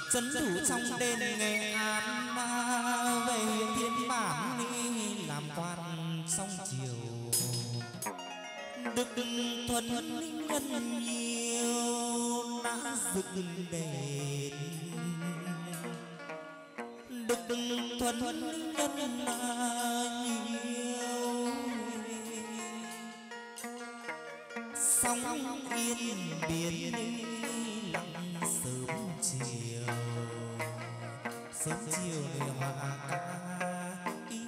trấn thủ trong đền Nghệ An về thiên bản đi làm quan xong chiều được thuần nhân nhiều đã dựng đền được thuần nhân nhiều sóng yên biển lặng sớm chiều để hòa ca ý.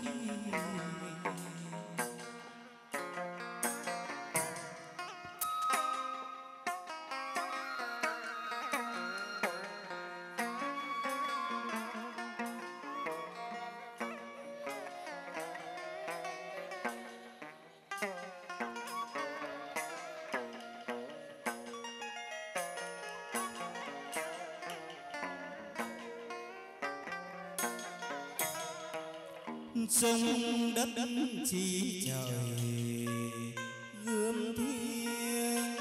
Trong đất chỉ trời gươm thiêng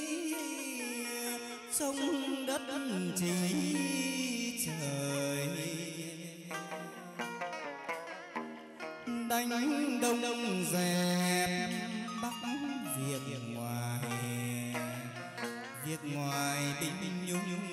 trong đất chỉ trời đánh đông dẹp bắc việc ngoài định nhung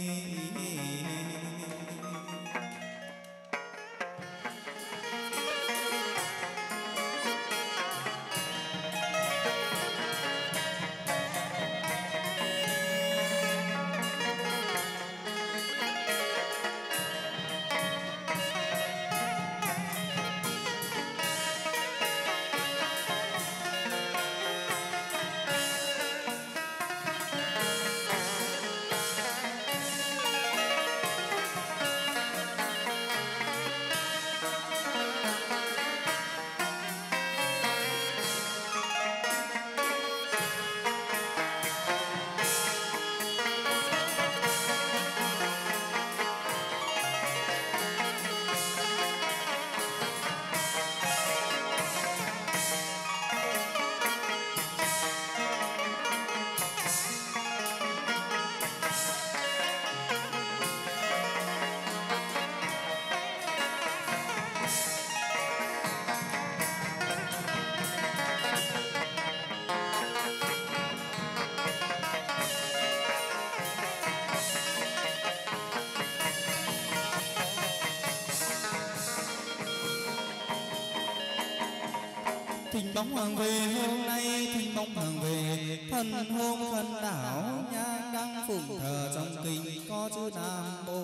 Thỉnh bóng hoàng về hôm nay, thỉnh bóng hoàng về thần hôm khấn đảo nhang đăng phụng thờ trong kinh có chữ Nam Mô.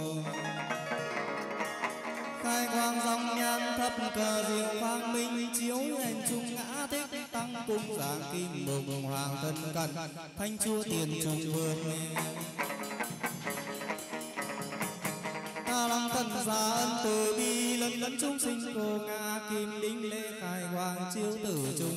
Khai quang dòng nhan thấp cờ diệu quang minh chiếu đèn trung ngã thích tăng cung giảng kim mục hoàng thân cận thanh chúa tiền trung vương. Ta lòng thần gia ân từ bi lân lẫn chúng sinh cô ngã kim đính lễ khai quang chiếu tử trung.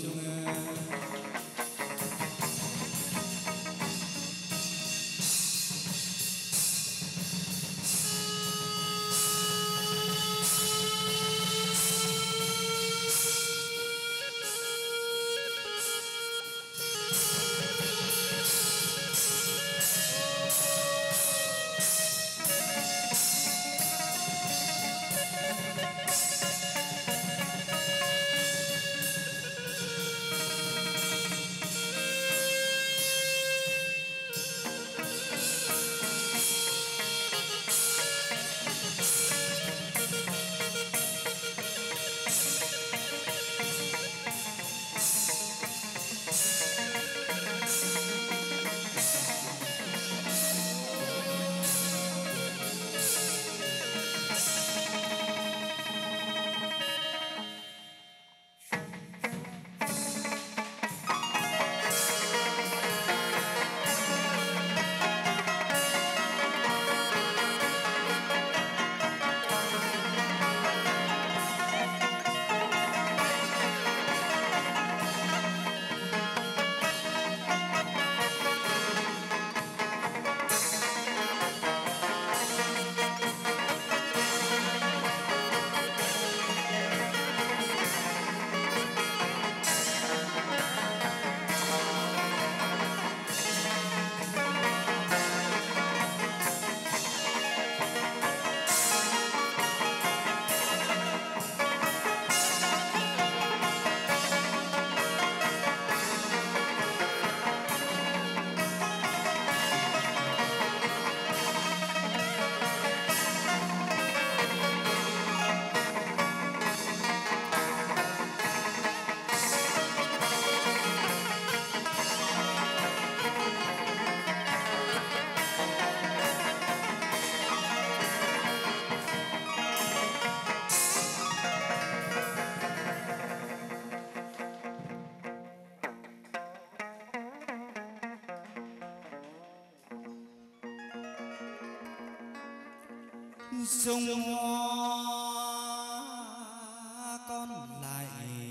sông hoa con lại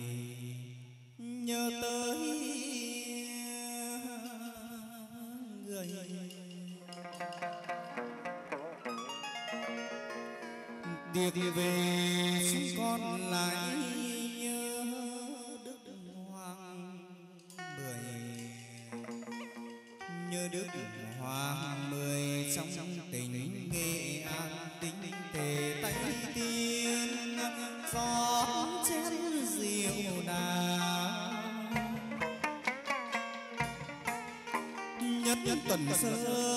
nhớ tới người điệp về chúng con lại nhớ Đức Hoàng Mười, nhớ Đức Hoàng Mười trong tình Nghệ An tính tề Tây Tiên gió chén rượu đào nhất tuần sơ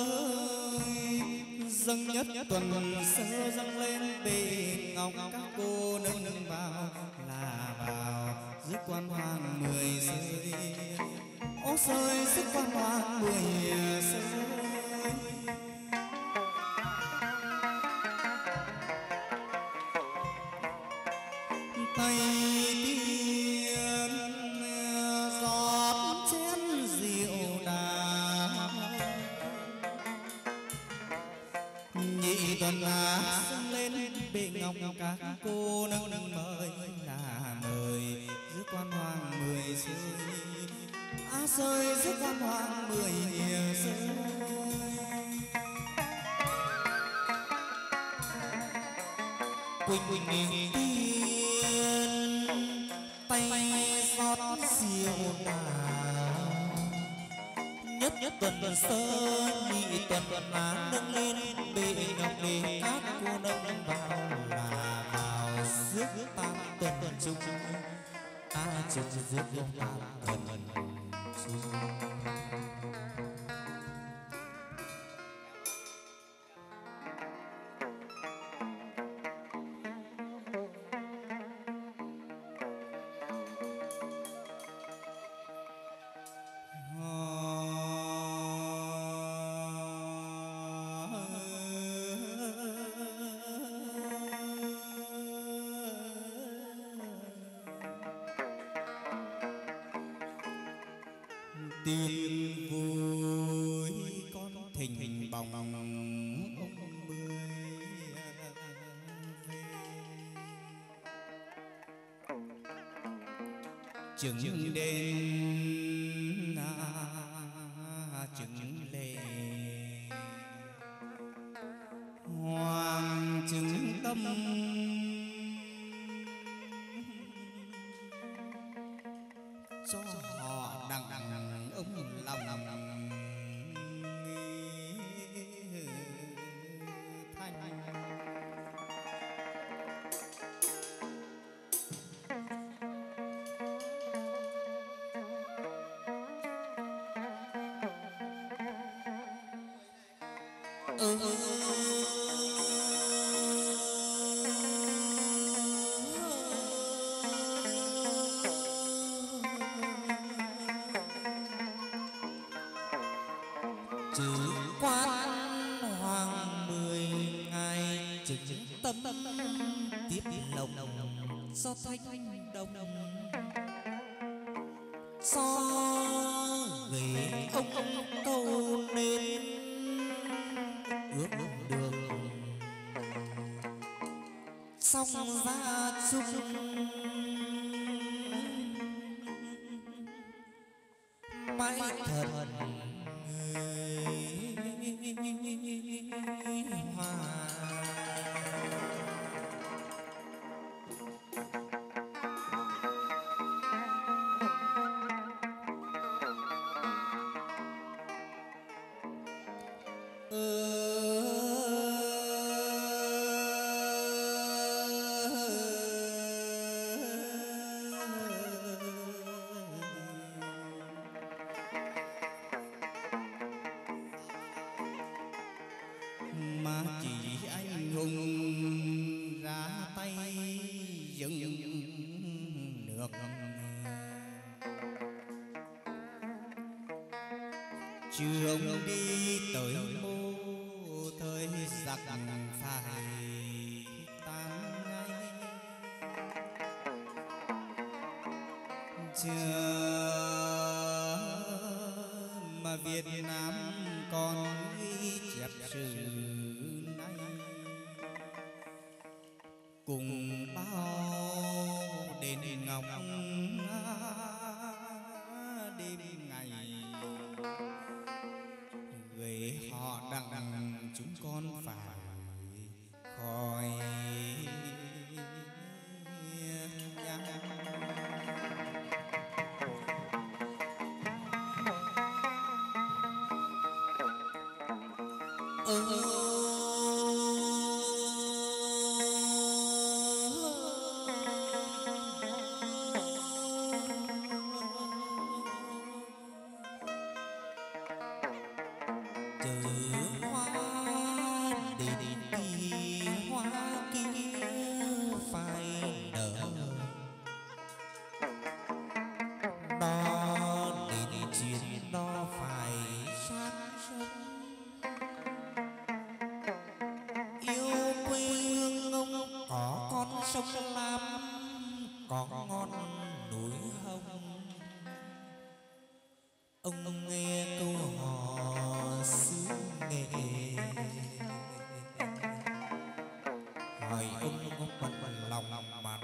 dâng nhất tuần sơ dâng lên bệ ngọc các cô nâng vào là vào rước quan hoàng mười rơi ô rơi rước quan hoàng mười rơi Tây Tiên rót chén rượu đào nhị tuần dâng lên bệ ngọc các cô nâng mời là mời rước quan hoàng mười rơi rơi rước quan hoàng mười rơi quỳnh tiên tay rót rượu đào nhất tuần sơ nhị tuần nâng lên bệ ngọc để các cô nâng vào là vào rước tam tuần chung chung rước tam tuần chung Tiên vui con thình bồng ông Mười về chừng đêm chừng lệ hoàng chừng tâm cho họ đặng ông lòng thanh chữ quan hoàng 10 ngày trực tâm tiếp lồng do thanh đồng do về ông câu nên ước đường xong ra chung mãi thật hòa mà chỉ anh hùng ra tay dựng được trường đi tới mô thời giặc phải tan ngay chưa mà Việt Nam còn ghi chép sử này cùng bao đền ngọc đêm ngày người họ đặng chúng con phải khỏi ông nghe câu hò xứ nghệ hỏi ông có bận lòng mà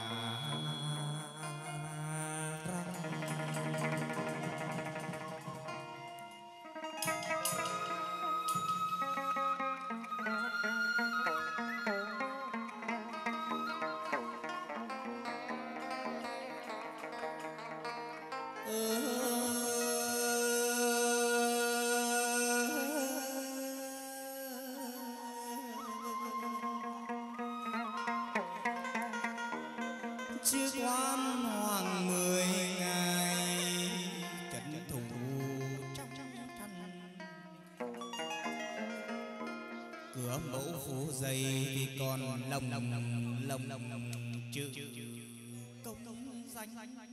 chiếc quan hoàng 10 ngày trấn thủ trong thân cửa mẫu phủ dày thì còn lồng chữ công danh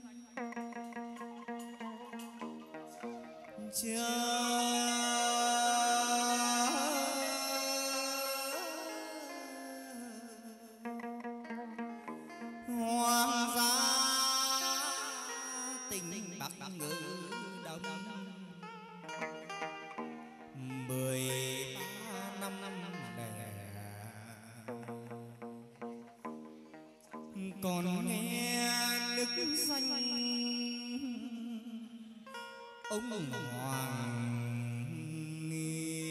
hoàng gia tình bắc ngự đông 13 năm đẻ còn nghe đức danh ông hoàng nghi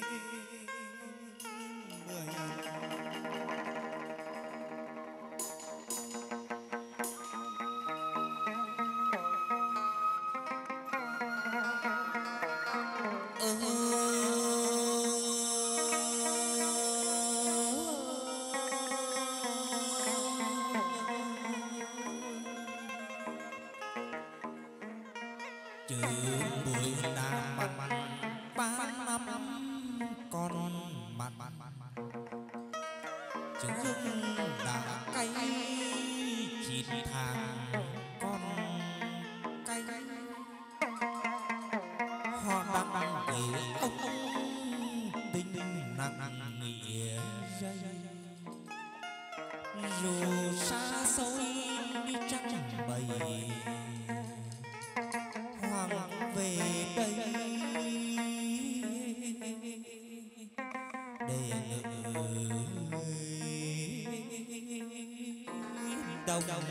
chữ buổi đàn ba năm con mặn chữ hương đã cay 9 tháng con cay họ đang để ông tình nặng nghĩa dây dù xa xôi đi trăng bầy hoàng về đây để ngự đông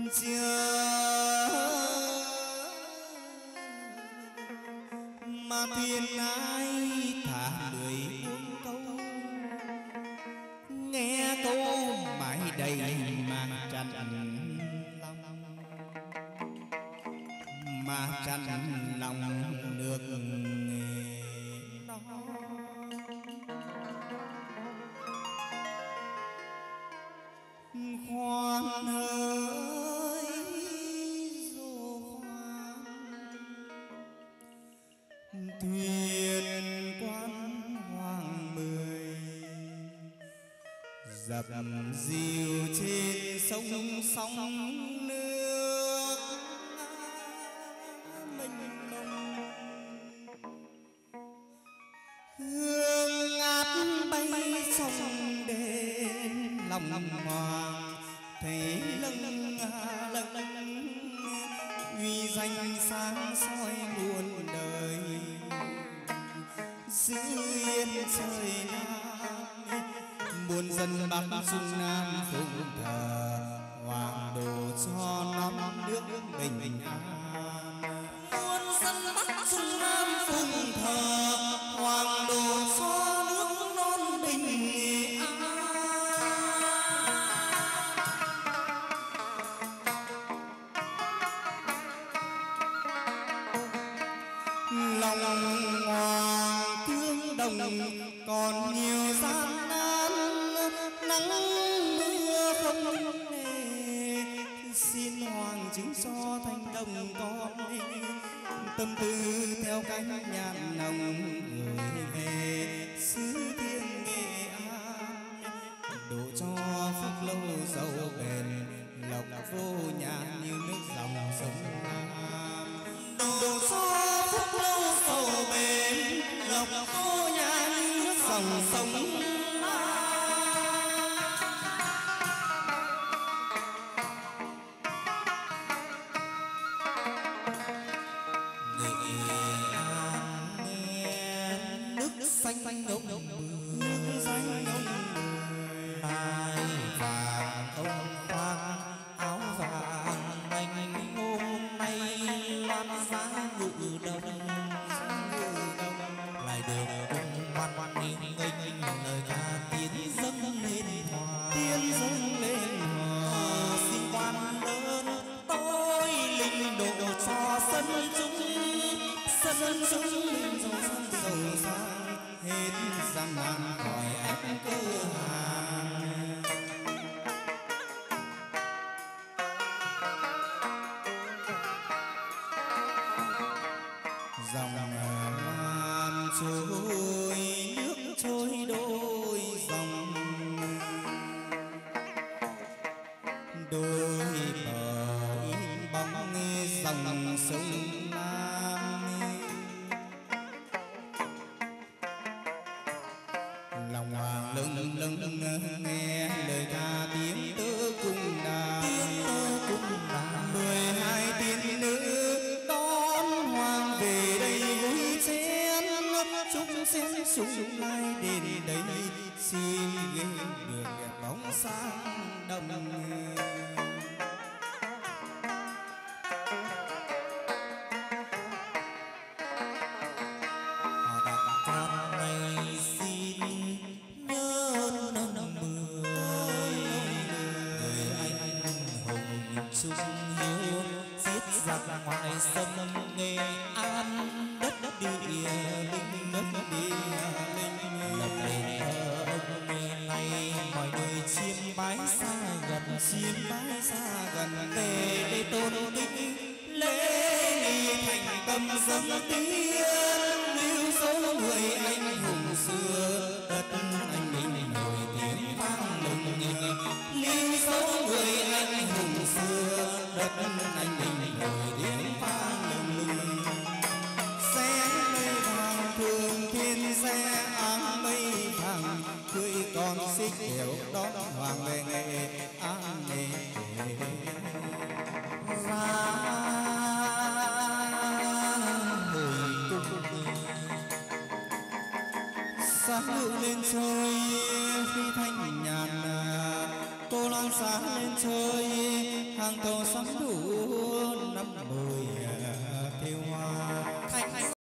chưa mà thuyền ai thả lưới buông câu, nghe câu mãi đầy mà chăn lòng, mà chăn lòng nước nó. Khoan hỡi dù khoan, thuyền quan hoàng mười dập dìu trên sông sóng nước mênh mông. Hương ngát bay sông đến lòng hoàng, thấy lâng lâng uy danh sáng soi muôn đời. Giữ yên trời Nam, muôn dân Bắc Trung Nam phụng thờ hoàng đồ cho năm nước bình an. Muôn dân Bắc Trung Nam phụng thờ hoàng đồ cho nước non bình an. Lòng hoàng thương đồng còn nhiều gian nan, nắng mưa không nề, xin hoàng chứng cho thành đồng con tâm tư theo cánh nhàn nồng gửi về xứ thiêng Nghệ An. Độ cho phúc lâu giàu bền, lộc vô nhàn như nước dòng sông Nam. Độ cho phúc lâu giàu bền, lộc vô nhàn như nước dòng sông Nam. Xanh ngông nước xanh ngông mai vàng ông khoan áo vàng anh hôm nay loan giá ngự đông lại được cùng hoan nghênh lời ca tiến dâng lên hòa, tiến dâng lên hòa. Xin quan lớn tôi linh độ cho sân chúng giàu sang hết gian nan khỏi ách cơ hàn. Dòng Nam trôi nước trôi đôi dòng, đôi bờ in bóng dòng sông Nam. Lòng hoàng lâng nghe lời ca tiếng tơ cung đàn, 12 tiên nữ đón hoàng về đây vui chén, chúc sen sung lai đến đây xin ghé được đẹp bóng sáng đồng. Ngoài sông Nghệ An đất địa linh, lập đền thờ ông này mọi người chiêm bái xa gần về đây tôn kính lễ nghi thành tâm dâng tiếng, lưu dấu người anh hùng xưa đất anh mình nổi tiếng vang lừng, lưu dấu người anh hùng xưa đất anh mình nổi tiếng vang lừng. Xe mây vàng thường thiên xe áng mây vàng, cưỡi con xích điệu đón hoàng về Nghệ An về ra hồi cung. Sáng ngự lên trời phi thanh nhàn, cô lang non sáng lên trời hàng thổ sắm đủ năm mười theo hoa